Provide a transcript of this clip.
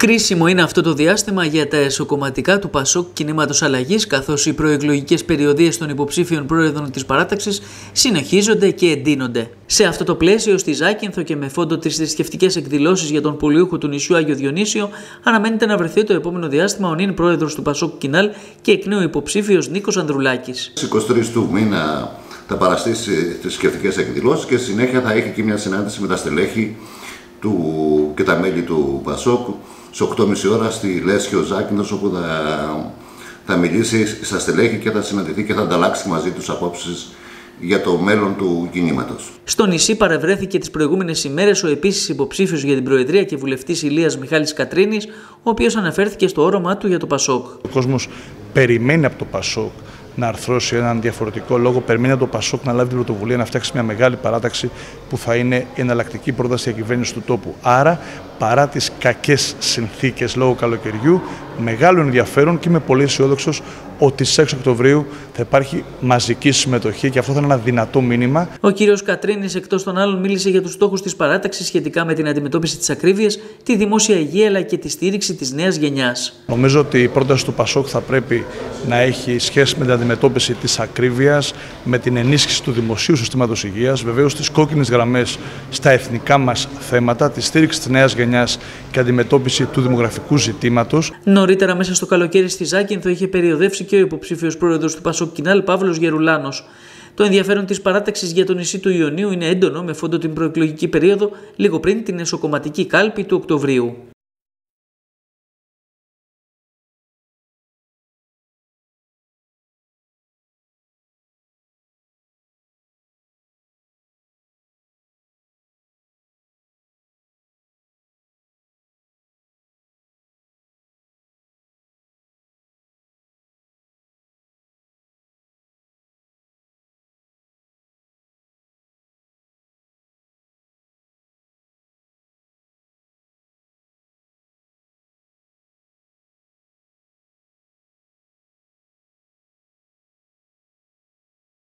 Κρίσιμο είναι αυτό το διάστημα για τα εσωκομματικά του Πασόκ Κινήματος Αλλαγής, καθώς οι προεκλογικές περιοδίες των υποψήφιων πρόεδρων της παράταξης συνεχίζονται και εντείνονται. Σε αυτό το πλαίσιο, στη Ζάκυνθο και με φόντο τις θρησκευτικές εκδηλώσεις για τον πολιούχο του νησιού Άγιο Διονύσιο, αναμένεται να βρεθεί το επόμενο διάστημα ο νυν πρόεδρος του Πασόκ Κινάλ και εκ νέου υποψήφιος Νίκος Ανδρουλάκης. Στις 23 του μήνα θα παραστήσει τις θρησκευτικές εκδηλώσεις και στη συνέχεια θα έχει και μια συνάντηση με τα στελέχη και τα μέλη του Πασόκ στις 8.30 ώρα στη Λέσχη ο Ζάκυνθος, όπου θα μιλήσει στα στελέχη και θα συναντηθεί και θα ανταλλάξει μαζί τους απόψεις για το μέλλον του κινήματος. Στο νησί παρευρέθηκε τις προηγούμενες ημέρες ο επίσης υποψήφιος για την Προεδρία και βουλευτής Ηλίας Μιχάλης Κατρίνης, ο οποίος αναφέρθηκε στο όραμά του για το Πασόκ. Ο κόσμος περιμένει από το Πασόκ να αρθρώσει έναν διαφορετικό λόγο, περιμένει από το Πασόκ να λάβει την πρωτοβουλία να φτιάξει μια μεγάλη παράταξη που θα είναι η εναλλακτική πρόταση διακυβέρνηση του τόπου. Άρα, παρά τις κακές συνθήκες λόγω καλοκαιριού, μεγάλο ενδιαφέρον και είμαι πολύ αισιόδοξος ότι στις 6 Οκτωβρίου θα υπάρχει μαζική συμμετοχή και αυτό θα είναι ένα δυνατό μήνυμα. Ο κύριος Κατρίνης, εκτός των άλλων, μίλησε για τους στόχους της παράταξης σχετικά με την αντιμετώπιση της ακρίβειας, τη δημόσια υγεία αλλά και τη στήριξη της νέας γενιάς. Νομίζω ότι η πρόταση του Πασόκ θα πρέπει να έχει σχέση με την αντιμετώπιση της ακρίβειας, με την ενίσχυση του δημοσίου συστήματος υγείας, βεβαίως τις κόκκινες γραμμές στα εθνικά μας θέματα, τη στήριξη της νέας γενιάς και αντιμετώπιση του δημογραφικού ζητήματος. Νωρίτερα, μέσα στο καλοκαίρι στη Ζάκυνθο, είχε περιοδεύσει και ο υποψήφιος πρόεδρος του Πασόκ Κινάλ, Παύλος Γερουλάνος. Το ενδιαφέρον της παράταξης για το νησί του Ιωνίου είναι έντονο, με φόντο την προεκλογική περίοδο λίγο πριν την εσωκομματική κάλπη του Οκτωβρίου.